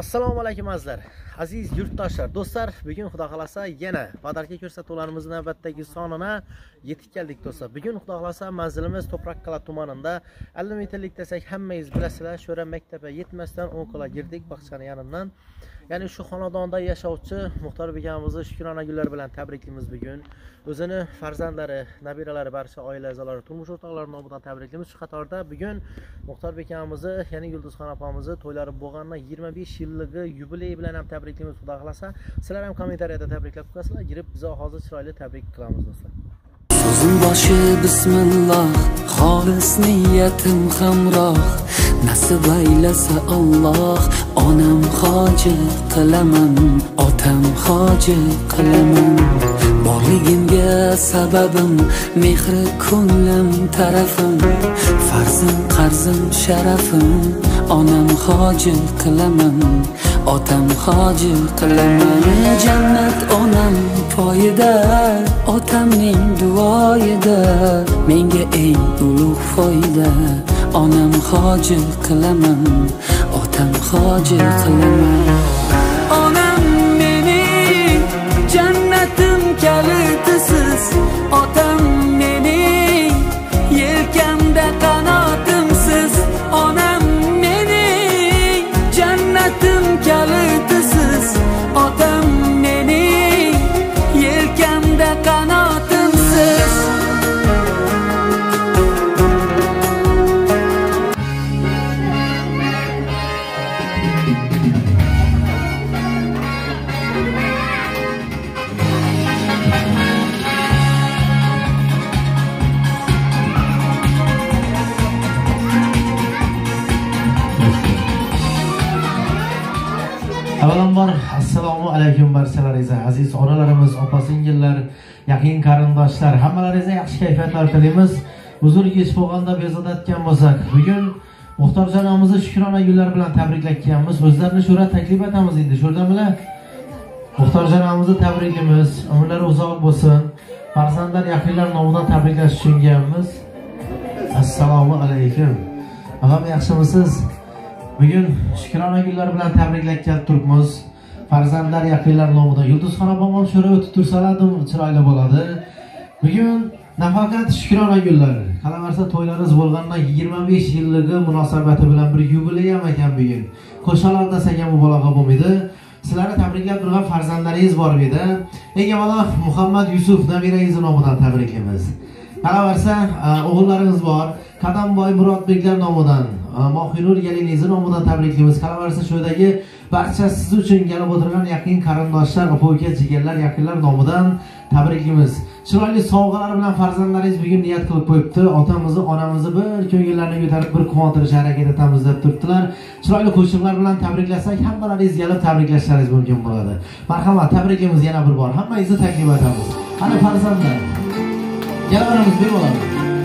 Assalomu alaykum azizlar. Aziz yurtdoshlar, do'stlar, bugun xudo xolasa yana badarka ko'rsatuvlarimizning navbatdagi sonina yetib keldik do'stlar. Bugun xudo xolasa manzilimiz To'qraqqala tumanida 50 metrlik desak hammangiz bilasizlar, Sho'ra maktabi yetmasdan 10 km girdik bog'chani yonidan. Ya'ni shu xonadonda yashovchi Muxtor bekamizni Shukrona gullar bilan tabriklaymiz bugun. O'zini farzandlari, nabiralari, barcha oila a'zolari, turmush o'rtoqlari nomidan tabriklaymiz. Shu qatorda bugun Muxtor bekamizni, ya'ni Yulduzxon opamizni to'ylari bo'lgandan 25 yilligi yubiley bilan ham tabriklaymiz. Xudo xolasa, sizlar ham kommentariyada tabriklab qo'yasizlar. Girib biz hozir chiroyli tabrik qilamiz do'stlar. So'zim boshi bismillah, xolis niyatim hamroh. Nasib aylasa Alloh, onam hoji qilaman, otam hoji qilaman. Borligimga sababim, mehri ko'nglim tarafim, farzim qarzim sharafim, onam hoji qilaman, otam hoji qilaman. Jannat onam poyida, otamning duoyida, menga eng ulug' foyda. Onam hoji qilaman, otam hoji qilaman. Onam mening jannatim kalitisiz, otam mening yelkamda qanotimsiz. Onam mening jannatim kalitisiz, otam mening yelkamda qanotimsiz. Avvalambor assalomu alaykum barchalaringizga, aziz onalarimiz, opa-singillar, yaqin qarindoshlar, hammalaringizga yaxshi kayfiyatlar tilaymiz. Huzur kech bo'lganda bezovta etgan bo'lsak, bugun Muxtorjon onamizni Shukrona gullar bilan tabriklaymiz. O'zlarini sho'ra taklif etamiz endi. Sho'rdan bilan Muxtorjon onamizni tabriklaymiz. Umrlari uzoq bo'lsin. Farzandlar, yaqinlar nomidan tabriklash uchun kelamiz. Assalomu alaykum. Og'am, yaxshimisiz? Bugun Shukrona gullar bilan tabriklab turibmiz. Farzandlar, yaqinlar nomidan Yulduzxon opam sho'ra o'tib tursalardim chiroyli bo'ladi. Bugun nafaqat Shukrona gullar, qalamarsa to'ylaringiz bo'lgandan 25 yilligi munosabati bilan bir yubiley ham ekan bugun. Qo'shalar desak ham mubolag'a bo'lmaydi. Sizlarni tabriklab turgan farzandlaringiz bor edi. Eng avvalo Muhammad Yusuf nabirangiz nomidan tabriklaymiz. Qalamarsa o'g'illaringiz bor. Qadamboy Murodbeklar nomidan, Mohinur Yalingiz nomidan tabriklaymiz. Qalamarsa sho'dagi barcha siz uchun kelib o'tirgan yaqin qarindoshlar, opa-uka, jigarlar, yaqinlar nomidan tabriklaymiz. Chiroyli sovg'alar bilan farzandlaringiz bugun niyat qilib qo'yibdi. Otamizni, onamizni bir ko'ngillarni ko'tarib bir quvontirish harakat etamiz deb turibdilar. Chiroyli qo'shiqlar bilan tabriklasak, hammalaringiz kelib tabriklashlaringiz mumkin bo'ladi. Marhamat, tabriklaymiz yana bir bor. Hammangizni taklif etamiz. Ana farzandlar, kelaveramiz bemalol.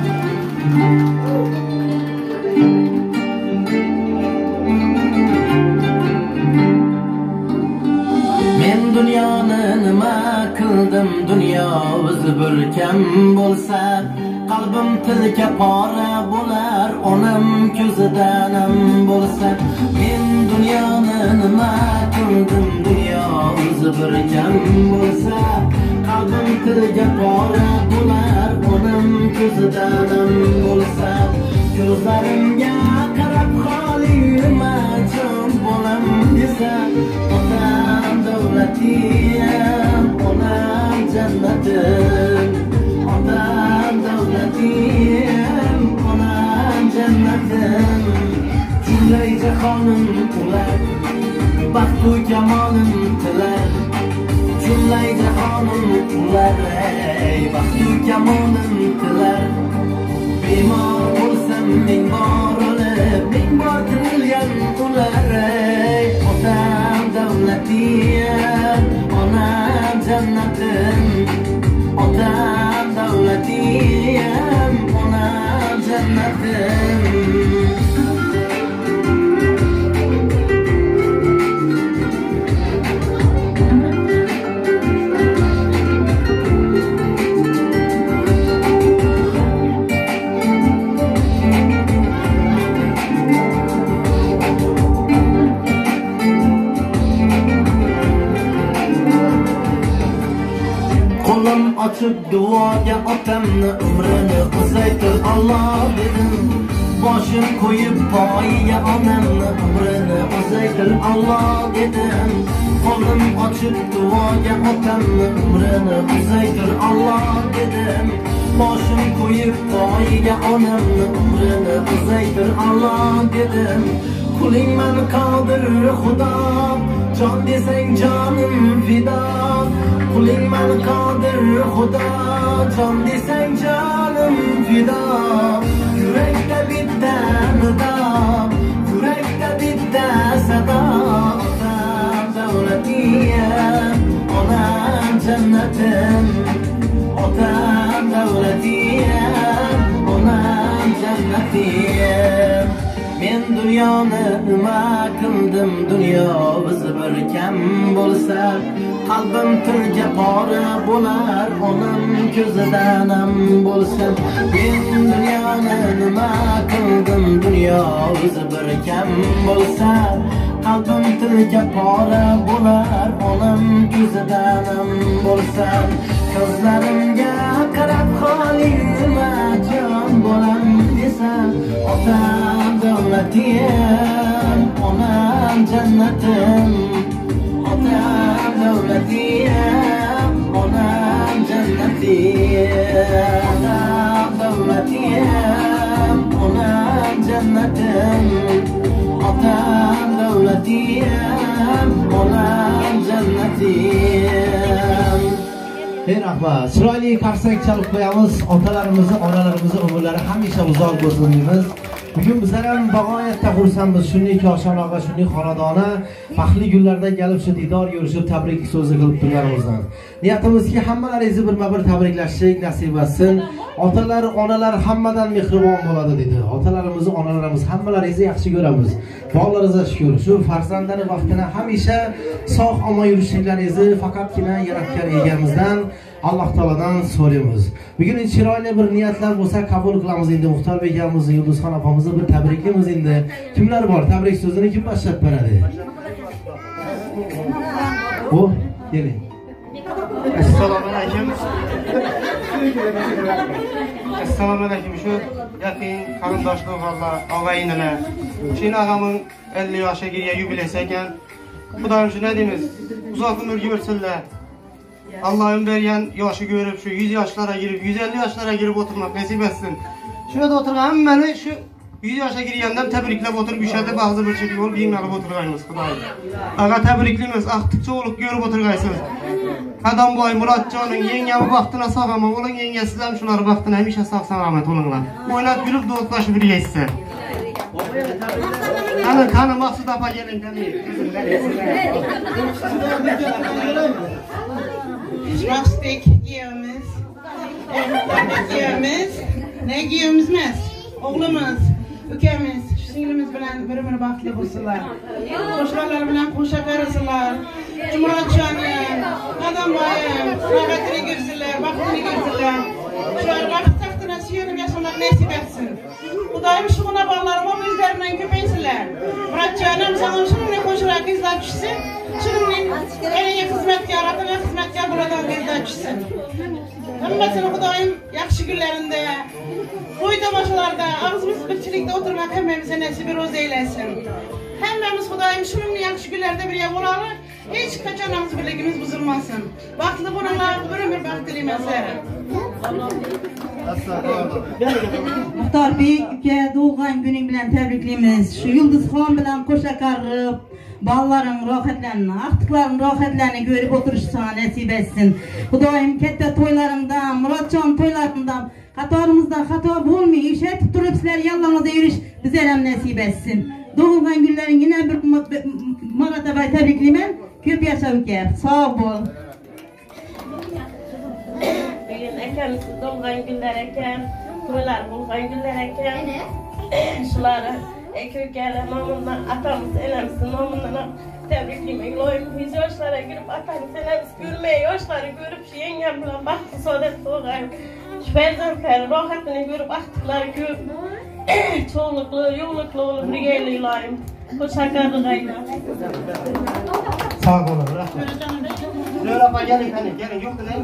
Men dunyoni nima qildim, dunyo o'zi bir kam bo'lsa, qalbim tilka pora bo'lar, onam ko'zidan ham bo'lsa. Men dunyoni nima qildim, dunyo o'zi bir kam bo'lsa, qalbim tilka pora bo'lar, onam ko'zidan ham bo'lsa. Ko'zlarimga qarab xoli yurma, jon bolam desa, otam davlatiyam, onam jannatim. Otam davlatiyam, onam jannatim. Jumlay jahonim ular, baxtu kamolim tilar. Jumlay jahonim ular, baxtu kamolim tilar. Bemor bo'lsam ming bor o'lib, ming bor tirilgan ular. Otam davlatiyam, onam jannatim. Otam davlatiyam, onam jannatim. açıp duoga otamni umrini uzaytir Allah dedim. Başım koyup poyiga onamni umrini uzaytir Allah dedim. Qo'lim ochib duoga otamni umrini uzaytir Allah dedim. Başım koyup poyiga onamni umrini uzaytir Allah dedim. Kuling man qodir Xudo, jon desang jonim fido. Kuling man qodir Xudo, jon desang jonim fido. Yurakda bitta nido, yurakda bitta sado. Otam davlatiyam, onam jannatim. Otam davlatiyam, onam jannatim. Men dunyoni nima qildim, dunyo bizni bir kam bo'lsa, qalbim tilga pora bo'lar, onam ko'zidan ham bo'lsa. Men dunyoni nima qildim, dunyo bizni bir kam bo'lsa, qalbim tilga pora bo'lar, onam ko'zidan ham bo'lsa. Ko'zlarimga qarab qoling, nima jon bo'lam desam, otam davlatiyam, onam jannatim. Otam davlatiyam, onam jannatim. Otam davlatiyam, onam jannatim. Otam davlatiyam, onam jannatim. Ey rahmat, chiroyli qarsak chalib qo'yamiz. Otalarimizni, onalarimizni umrlari hamisha uzoq bo'lsin deymiz. Bugun bizlar ham bag'oyatda xursandmiz. Shunday Koshan og'a, shunday xonadona baxtli kunlarda kelib shu didor yurishib tabrik so'zi qilib turganimizdan. Niyatimizki hammalaringizni birma-bir tabriklashlik nasib etsin. Otalar, onalar hammadan mehribon bo'ladi dedi. Otalarimizni, onalarimiz hammalaringizni yaxshi ko'ramiz. Bolaringizga shukr. Shu farzandlar vaqtini hamisha sog' omon yurishliklaringizni faqatgina yaratgan egamizdan Alloh taoladan so'raymiz. Bugun chiroyli bir niyatlar bo'lsa qabul qilamiz endi. Muxtor begamizni, Yulduzxon opamizni bir tabriklaymiz endi. Kimlar bor? Tabrik so'zini kim boshlab beradi? Bu, keling. Assalomu alaykum. Assalomu alaykum. Shu yaqin qarindosh o'g'illar, og'aynilar. Shin og'amning 50 yoshga kirgan yubileysi ekan. Xudoyim shuna deymiz. Uzoq umr ko'rsinlar. Allohim bergan yoshi ko'rib, shu 100 yoshlarga kirib, 150 yoshlarga kirib o'tirmoq nasib etsin. Shu yerda o'tirgan hammani shu 100 yoshga kirgandan tabriklab o'tirib, ishada ba'zi bir şey yo'l kiyimlarga o'tirganmiz, Xudoyim. Agar tabriklaymiz, aqtiqcho'lik ko'rib o'tirgaysiz. Qadamboy Murodjonning yengami vaqtini sog'aman, uning yengasi ham shular vaqtini hamisha sog'-salomat bo'linglar. O'ynab kulib do'stlashib birgaysizlar. Qani Maqsud opa keling, qani. Maqsuddek giyamiz, ne giyamiz emas, o'g'limiz, ukamiz, singlimiz bilan bir-birini baxtli bo'lsinlar. Qo'shnilar bilan qo'sha bersinlar. Murodjonim, Qadamboyim, sog'atli yursinlar, baxtli yursinlar. Shular baxt taxtına suyanib yashamoq nasib etsin. Xudoyim shu xonadonlarga o'zlaridan ko'paysinlar. Murodjonim, sana shunday qo'shiqlar izlab tushsin. Shuningdek, eliga xizmatkor, otana xizmatkor bo'ladigan izlab tushsin. Hammasini Xudoyim yaxshi kunlarida, to'y tomoshalarda, og'zimiz birchilikda o'tirmak hammamizga nasib ro'z eylesin. Hammamiz Xudoyim shuningdek yaxshi kunlarda birga bo'laylik. Hech qachon birligimiz buzilmasin. Baxtli bo'linglar, bir-bir baxt tilayman sizlarga. Muxtorbek uka, tug'ilgan kuning bilan tabriklaymiz. Shu Yulduzxon bilan qo'sha qarg'ib, bolalarning rohatlarini, aqtiqlarning rohatlarini ko'rib o'tirishni nasib etsin. Xudoyim katta to'ylaringdan, Murodjon to'ylaringdan qatorimizdan xato bo'lmay, ishlatib turib sizlar yollamada yurish bizga ham nasib etsin. Tug'ilgan kunlaringni bir marotaba tabriklayman. Ko'p yasha uka, sog' bo'l. Bugün akamiz tug'ilgan kunlar ekan, to'ylar bo'lgan kunlar ekan. Shularni aka-ukalar nomidan, atamiz, enamiz nomidan tabriklayman. Ilohim 100 yoshlarga kirib, atamiz, enamiz ko'rmay, yoshlari ko'rib, shu yengam bilan baxtli saodat tug'ilgan. Shu farzandlar rohatini ko'rib, aqtiqlari ko'p, cho'g'liqli, yo'qliqli bo'lib birgalikda ilohim. Qo'shaqarli g'ayna. Sog' bo'lin, rahmat. Söyle apa gelin hani gelin yok lan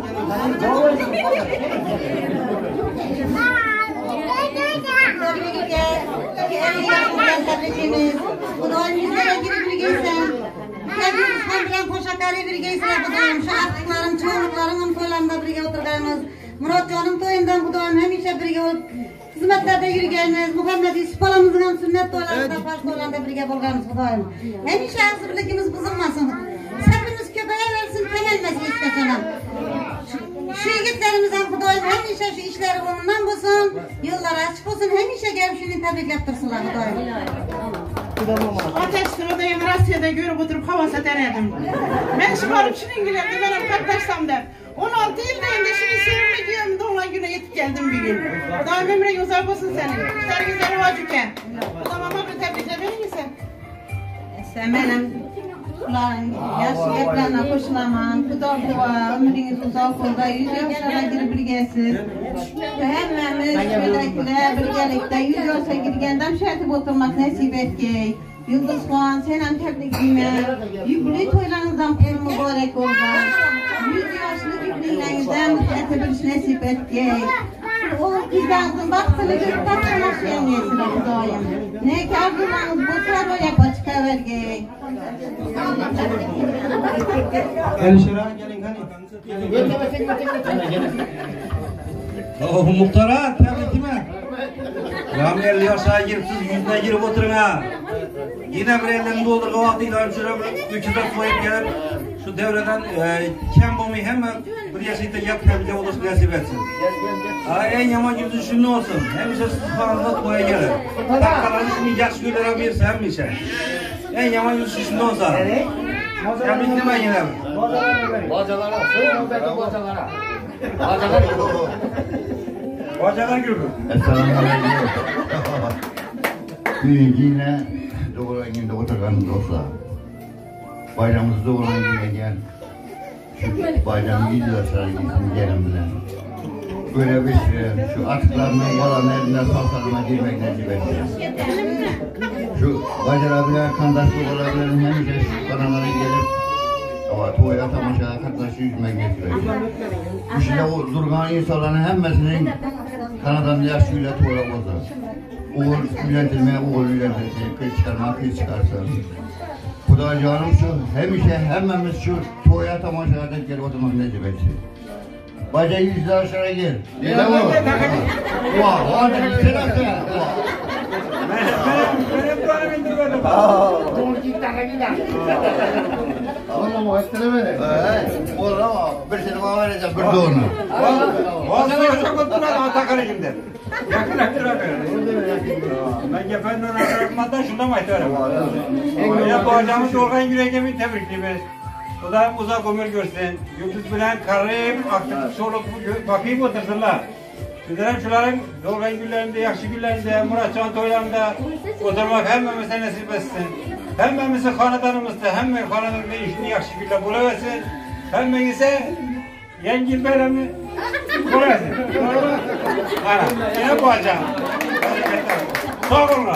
gelin. Xudoyim bizlarga bir gelsin. Hepimiz ham bilan qo'shaqari bir gelsizlar Xudoyim. Shu aqtlarim, cho'g'liklarim to'ylarida birga o'tirganmiz. Murodjonim to'yindan Xudoyim hamisha birga xizmatlarda yurganmiz. Muhammad Yusuf bolamizning ham sunnat to'ylarida, farz to'ylarida birga bo'lganmiz Xudoyim. Hamisha asrligimiz buzilmasin. Sabrimiz ko'payaversin, kamaymasin hech qachon ham. Şu yigitlerimiz ham Xudoyim hamisha shu ishlari o'rnidan bo'lsin, yo'llari ochiq bo'lsin, hamisha gap shuni tabriklab tursinlar Xudoyim. Ateş sıradayım Rusya'da görüp oturup hava satan edim. Ben çıkarıp şunun gülerdi, ben hep katlaşsam da. 16 yılda hem de şimdi sevimli diyorum, doğulan güne yetip geldim bir gün. Xudoyim ömrün uzak olsun senin. İşler güzel vacıken. Xudoyim bir tebrikle verir misin? Sen benim uların yaşlı gaplarına koşulamam. Xudoy dua, ömrünüz uzak oldu, yüz yaşlara girip birgesiz. Hemmemiz şöylekiler birgelikte yüz yaşa girgenden şertip oturmak nasip etki. Yıldız Xuan, sen hem tebriklime. Yüklü toylarınızdan kul mübarek olgan. 100 yaşlı yüklülerinizden etibiriş nasip etki. O kızlarınızın baktığını görüp tatlamak yeniyesine Xudoyim. Ne ki arzularınız bulsa o yapa çıkavergey. Elşira gelin hani. Muhtara tabrikime. Ram 50 yaşa girip siz yüzüne girip oturun ha. Yine bir elden doldurga vaktiyla şuraya ülkeden koyup gelip şu devreden kem bulmayı hemen bir yaşayıp da yap tabice olursun nasip etsin. En yaman yüzü şunun olsun. Hemşe siz falanla koya gelir. Takkaları şimdi yaş güllere birse hemşe. En yaman yüzü şunun olsa. Tabrikleme yine. Bacalara, söyle belki bacalara. Bacalar gibi. Bacalar gibi. Selamünaleyküm. Yine doğulan günde oturgan dostlar. Bayramımızda olan güne gel. Şu bayramı 100 yaşlara gitsin gelin bilen. Böyle bir şu atıklarının kalan elinden saltanına girmek nasip etsin. Şu Bacar abiler, kandaşlık olabilen hemşe şu kanallara gelip toya tamaşaya katlaşı yüzmek nasip etsin. İşte o durgan insanların hemmesinin kanadan yaşıyla toya bozar. Oğul ülendirmeye oğul ülendirsin, kız çıkarmaya kız çıkarsın. Xudoy canım şu, hemşe hemmemiz şu toya tamaşaya da gelip oturmak nasip etsin. Baca 100 yaşlara gel. Değil mi? Vah, hadi bir selam söyle. Benim duanım indirmedim. Allah muhattene beni. Olur ama bir sene bana vereceğim bir doğunu. Vallahi çok oturmadı Atakan'ı kimden. Yakın aktıra ben gefenden aktarmadan şundan mı aktarım? Ya bu hocamız Dolgan Gülegem'i tebrikliyimiz. O da uzak ömür görsün. Yıldız bilen karayım, aktif soluk bakayım otursunlar. Sizlerin şuların Dolgan Güllerinde, Yakşı Güllerinde, Muratcan Toylarında oturmak hemmemize nasip etsin. Hemmemizi hanedanımızda, hemme hanedanımızda işini Yakşı Güller bulaversin. Hemmenize Yengil Beyrem'i bulaversin. Ana, yine bu hocam. Sağ olun.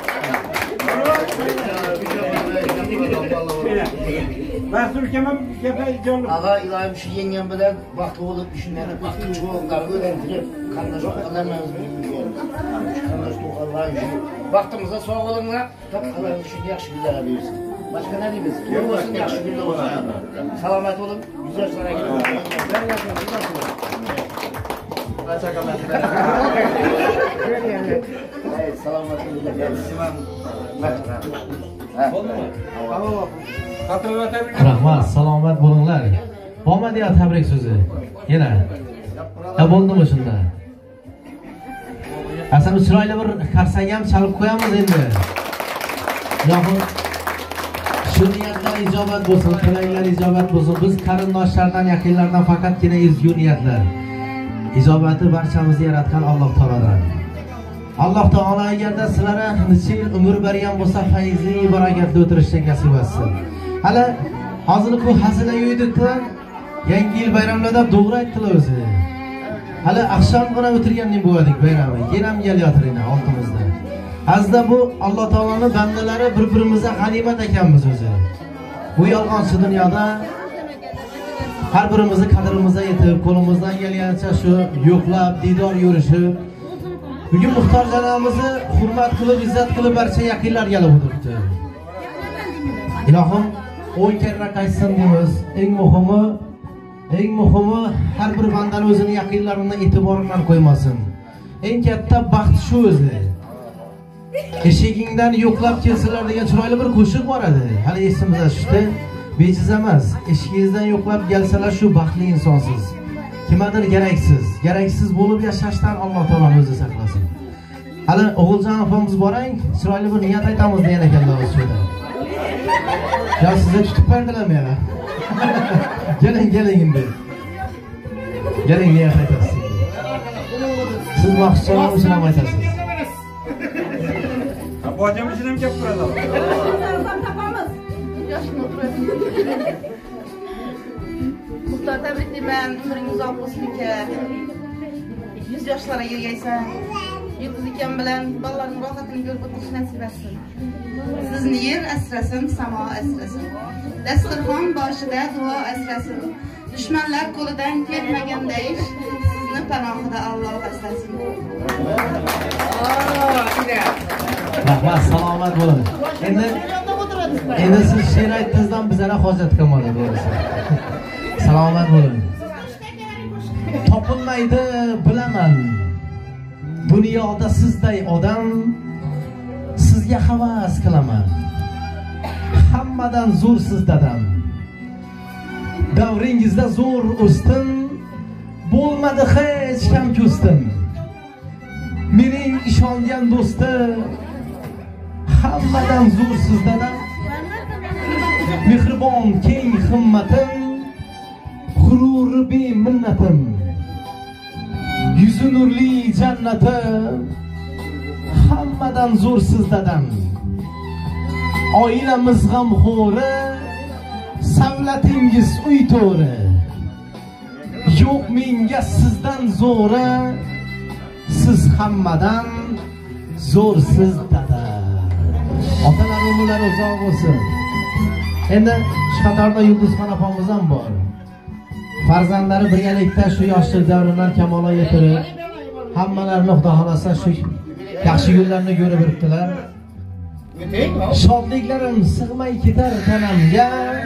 Ben Türkiye'me yapacağım. Ağa ilahim şu yengem bilen vakti olup düşünlerek vakti çoğunları öğrendirip kandaş tokalarımız bilmiyorum. Kandaş tokalarlar işi. Vaktimize soğuk olunlar, tabi kalan işini yakşı güller alıyorsun. Başka ne diyeyim? Yok olsun yakşı güller olsun. Selamet olun, güzel sana gidin. Ben yapıyorum, siz nasılsınız? Evet, selamet olun. Rahmat, salomat bo'linglar. Borma deya tabrik so'zi. Yana. Bo'ldimi shunda? Asal chiroyli bir karsak ham chalib qo'yamiz endi. Yo'q. Shu niyatlar ijobat bo'lsin, tilaklar ijobat bo'lsin. Biz qarindoshlardan, yaqinlardan faqatgina ezgu niyatlar. Ijobati barchamizni yaratgan Alloh taolodan. Alloh taolo agarda sizlarga necha yil umr bergan bo'lsa, fayzli barakatli o'tirishga nasib etsin. Hali hozir bu hazila yo'ydikda yangi yil bayramlarda to'g'ri aytdilar o'zi. Hali oqshomgina o'tirganning bo'ladik bayrami. Yana ham kelyaptiringlar oltimizda. Azda bu Alloh taoloning bandalari bir-birimizga g'animat ekanmiz o'zi. Bu yolg'onsiz dunyoda Har birimizni qadrimizga yetib, qo'limizdan kelgancha shu yo'qlab, didor yurishib, bugun Muxtor janobimizni hurmat qilib, izzat qilib barcha yaqinlarga o'tiribdi. Ilohim 10 karra qaytsin deymiz. Eng muhimi har bir bandani o'zining yaqinlaridan e'tiborini qo'ymasin. Eng katta baxt shu o'zi. Eshigingdan yo'qlab kelsalar degan chiroyli bir qo'shiq bor edi. Hali esimizda tushdi. Bejiz emas. Eshigingizdan yo'qlab kelsalar shu baxtli insonsiz. Kimdir keraksiz bo'lib yashashdan Alloh taolo o'zi saqlasin. Hali O'g'iljon opamiz borang, chiroyli bir niyat aytamiz degan ekanlar o'shada. Ya sizni tutib berdilarmi yana? Keling endi. Keling niyat aytasiz. Siz maqsadingiz uchun ham aytasiz. Bacım için hem gap burada. Muxtor tabriklayman, umring uzoq bo'lsin aka. 100 yoshlarga yetgaysan. Yulduz akam bilan bolalarning rohatini ko'rib o'tirish nasib etsin. Sizni yer asrasin, samo asrasin. Dasturxon boshida duo asrasin. Dushmanlar qo'lidan ketmaganda ish, sizni panohida Alloh asrasin. Rahmat, salomat bo'ling. Endi siz she'r aytdingizdan bizlarga hojat qolmadi to'g'risi. Salomat bo'ling. Topilmaydi bilaman. Dunyoda sizday odam, sizga havas qilaman. Hammadan zo'r siz dadam. Davringizda zo'r o'sdim, bo'lmadi hech kam ko'stim. Mening ishongan do'stim, hammadan zo'r siz dadam. Mehribon keng himmatim, g'ururi beminnatim. Yuzi nurli jannatim, hammadan zo'r siz dadam. Oilamiz g'amxo'ri, savlatingiz uy to'ri. Yo'q menga sizdan zo'ri, siz hammadan zo'r siz dadam. Otalar umrlari uzoq bo'lsin. Endi shu qatorda Yulduzxon opamiz ham bor. Farzandlari birgalikda shu yoshlik davridan kamolga yetirib, hammalarini Xudo xolasa shu yaxshi kunlarni ko'rib o'tdilar. Shodliklarim sig'may ketar tanamga,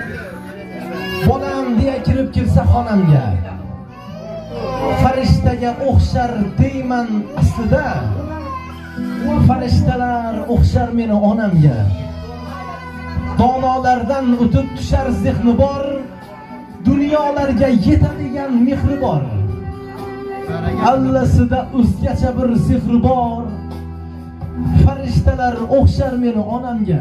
bolam deya kirib kelsa xonamga. Farishtaga o'xshar deyman aslida, farishtalar o'xshar meni onamga. Donolardan o'tib tushar zehni bor, dunyolarga yetadigan mehri bor. Allasida o'zgacha bir sehri bor, farishtalar o'xshar meni onamga.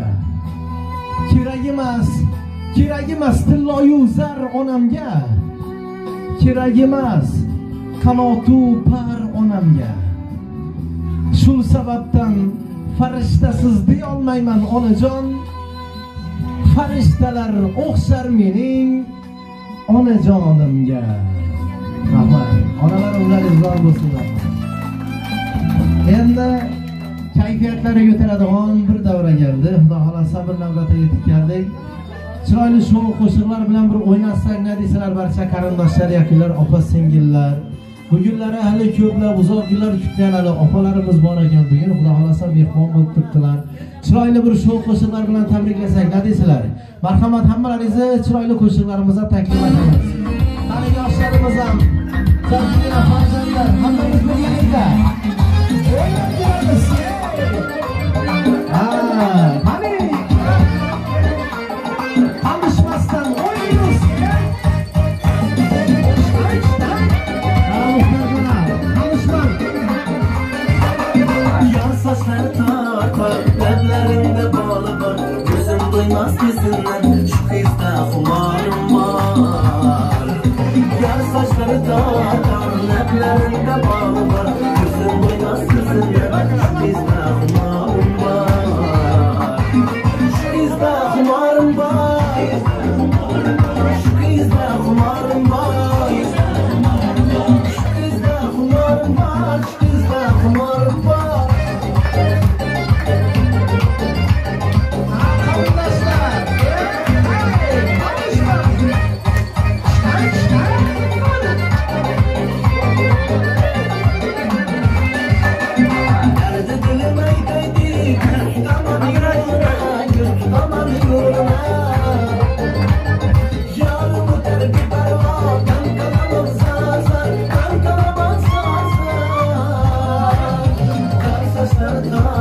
Kerak emas tilloyu zar onamga. Kerak emas qanotu par onamga. Shu sababdan farishtasiz deya olmayman onajon. Farishtalar o'xshar mening onajonimga. Rahmat. Onalar umrlaringiz uzoq bo'lsinlar. Endi kayfiyatlari ko'taradigan bir davra keldi. Xudo xolasa bir navbatga yetib keldik. Chiroyli sho'x qo'shiqlar bilan bir o'ynatsak, nima deysalar barcha qarindoshlar, yaqinlar, opa singillar. Bugunlari hali ko'plab uzoq yillar kutgan hali opalarimiz bor ekan. Bugun Xudo xolasa mehmon bo'lib turibdilar. Chiroyli bir sho'x qo'shiqlar bilan tabriklasak, nima deysalar? Marhamat, hammalaringizni chiroyli qo'shiqlarimizga taklif etamiz. Qani yoshlarimiz ham, jazirama farzandlar, hammamiz birgalikda o'ynaymiz. Qani alishmasdan o'ynaymiz. Yar sochlari tortar, lablarimda boli bor, ko'zim doymas ko'zimdan, shu hissda xumorim bor. Yar sochlari tortar, lablarimda boli bor, ko'zim doymas ko'zimdan, shu hissda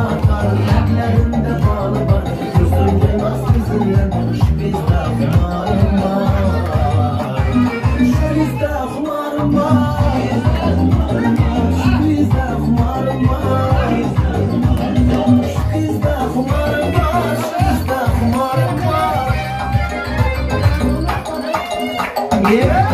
tatar Yerlerinde bağlı var Gözüm duymaz kızından Şu bizde kumarım var Şu bizde kumarım var Şu bizde kumarım var Şu bizde kumarım var Şu bizde kumarım var Yeah.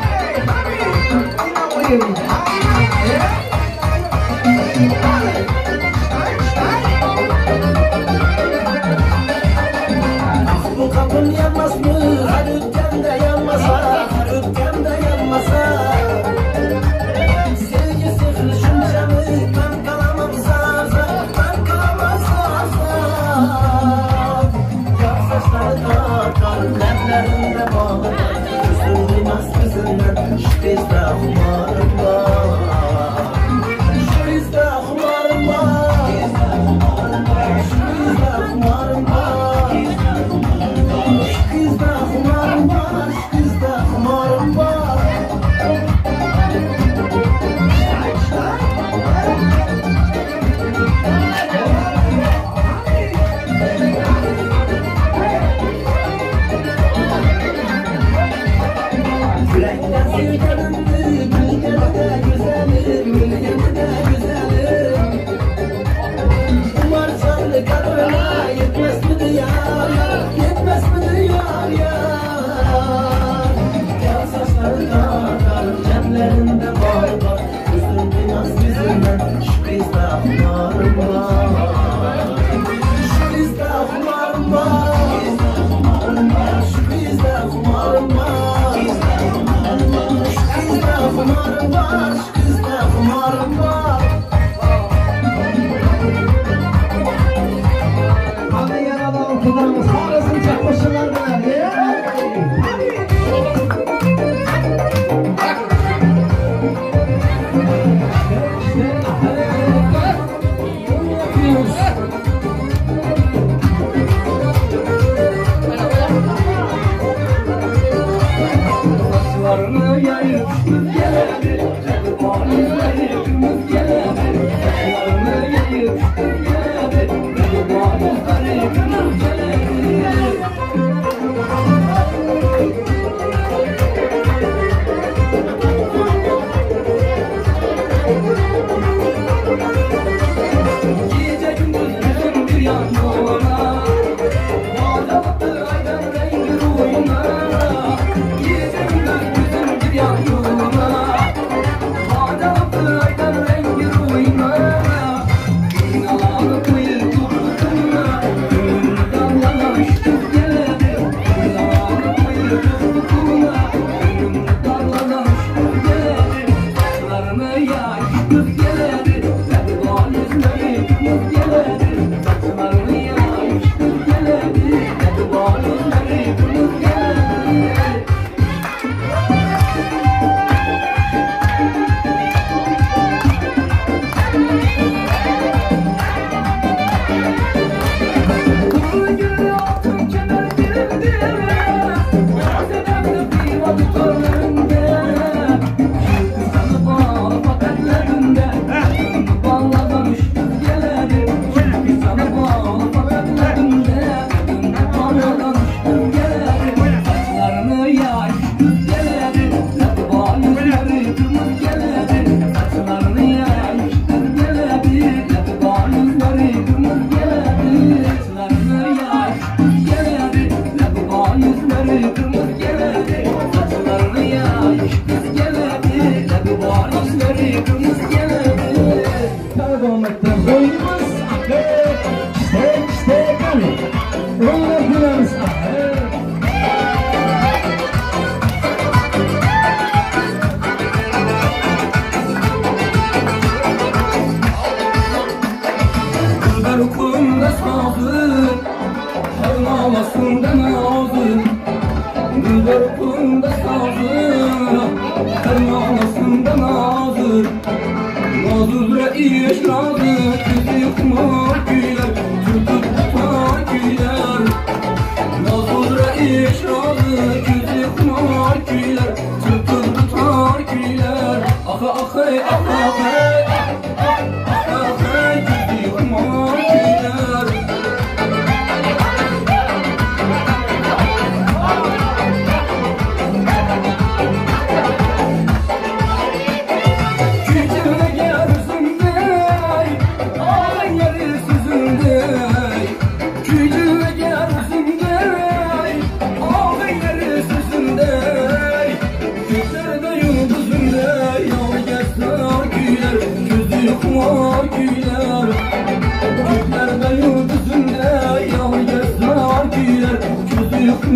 Bu kapın yanmaz mı? Her ülkemde yanmasa, her ülkemde yanmasa. Sevgi sıfır şunca mı? Ben kalamam zar zar, ben kalamam zar zar. Yar saçları tatar, lemlerinde bağlı. Gözüm duymaz kızından, şu bizde kumarım var. Şu bizde kumarım var. Şu bizde kumarım var. Bizde kumarım var, bizde kumarım var. Yürekten sevgilimdi, bilgeni de güzelim, bilgeni de güzelim. Umar canlı kadrına yetmez mi diyar yar, yetmez mi diyar yar. Yar saçları tatar, cenlerinde var var. Gözüm duymaz yüzünden, şu bizde kumarım var. Şu bizde kumarım var. Şu bizde kumarım var. Şu bizde kumarım var. Şu bizde kumarım var. Hadi yaralı okularımız harasın çakmışlarına. Saçlarını yayıp geledi, Rıdvan'ı kırmızı geledi. Saçlarını yayıp geledi, Rıdvan'ı kırmızı geledi. Gece gündüz bütün bir yanına, bağlattı aydan rengi ruhuna. Gece gündüz bütün bir yanına, bağlattı aydan rengi ruhuna. Binaları koyup tuttuğuna, gönlümden yanaştı geledi. Binaları koyup tuttuğuna, gönlümden yanaştı geledi. Saçlarını yayıştı geledi, Rıdvan yüzleri kırmızı geledi. Saçlarını yayıştı geledi, Rıdvan yüzleri kırmızı geledi. Kuru gülü altın kemer dilimde, Sedefli kıyma tutarlarında. Sana bağlı fakatlarında, Sana bağladan üşküz geledi. Sana bağlı fakatlarında, Sana bağladan üşküz geledi. Saçlarını yayışküz geledi, Rıdvan yüzleri kırmızı geledi. Saçlarını yayışküz geledi, Rıdvan yüzleri kırmızı geledi. Saçlarını yayışküz geledi, Rıdvan yüzleri kırmızı geledi. Saçlarını yayışküz geledi, Rıdvan yüzleri kırmızı geledi. Karakolmaktan boynumuz ahmet, işte kanı, onlar günahımız ahmet. Kızlar okulunda sazın, her ağlasında nazın. Kızlar okulunda sazın, her ağlasında nazın. Nazır reis nazı, kızı kumar güler, tutup tutar güler. Nazır reis nazı, kızı kumar güler, tutup tutar güler. Ah ah ah ah ah ah ah ah ah ah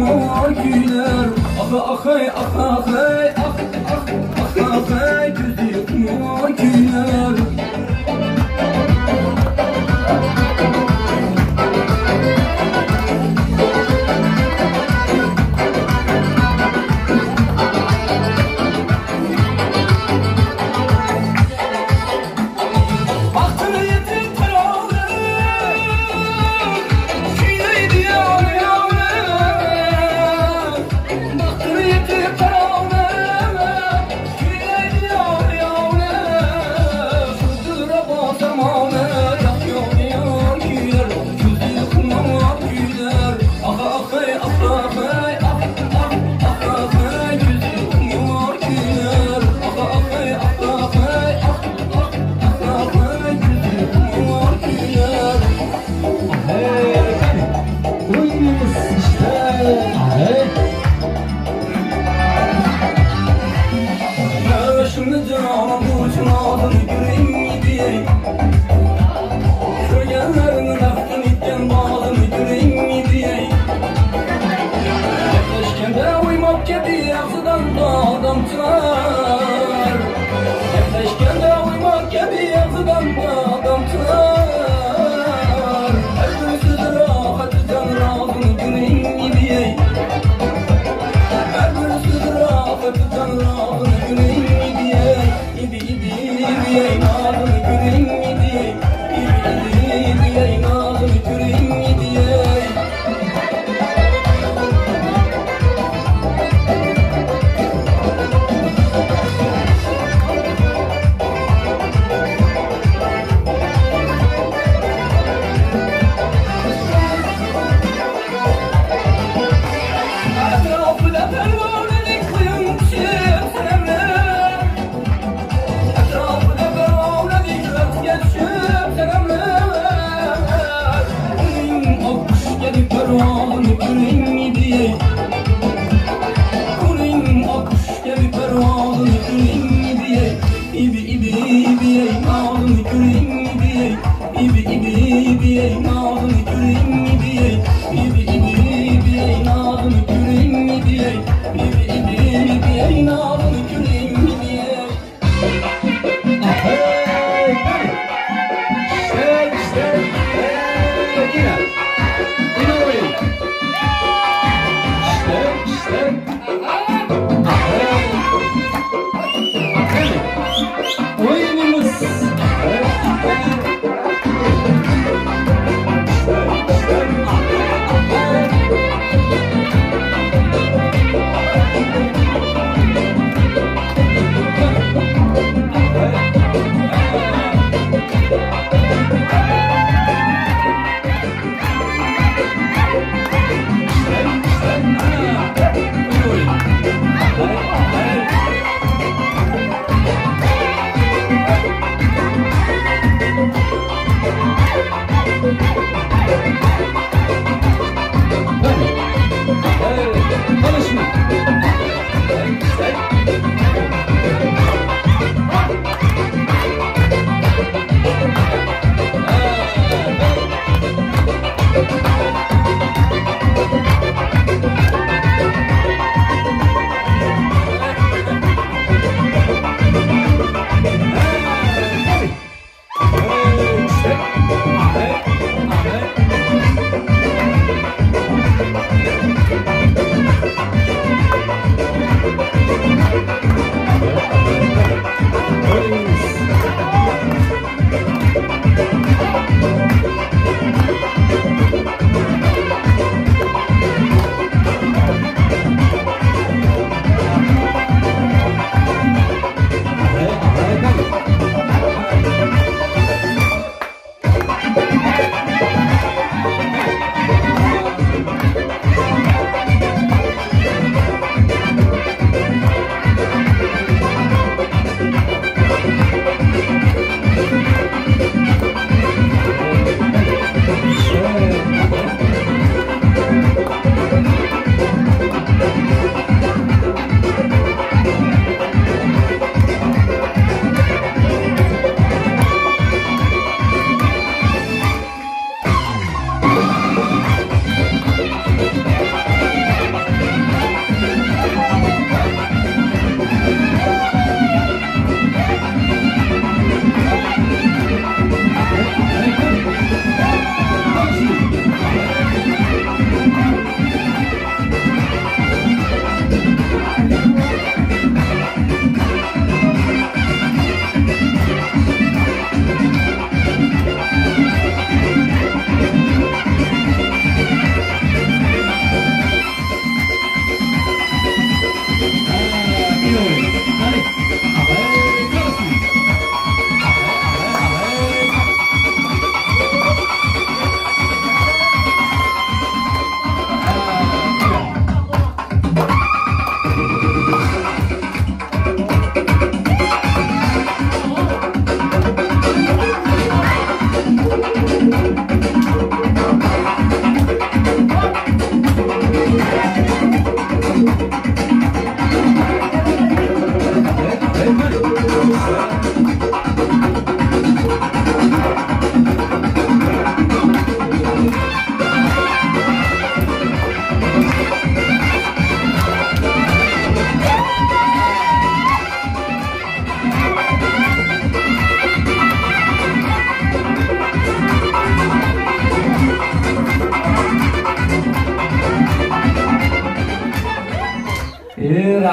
kumar güler. Ah ay ah ay ah ay gözü kumar güler.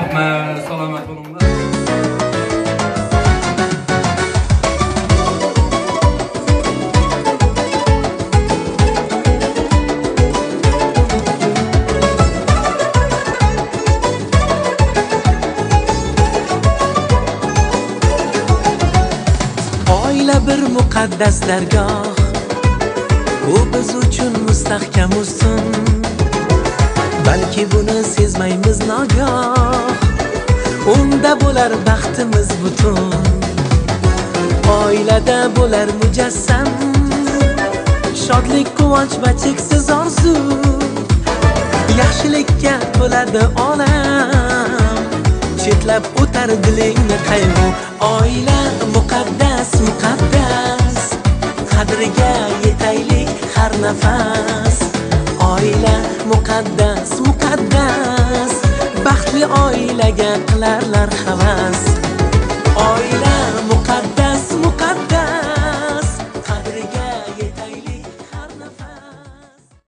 Rahmat, salomat bo'linglar. Oila bir muqaddas dargoh, u biz uchun mustahkam ustun. Balki buni sezmaymiz nogoh, unda bo'lar baxtimiz butun. Oilada bo'lar mujassam, shodlik, quvonch va cheksiz orzu. Yaxshilikka to'ladi olam, chetlab o'tar dilingni qayg'u. Oila muqaddas, muqaddas, qadriga yetaylik har nafas. Oila muqaddas, muqaddas, baxtli oilaga qilarlar havas.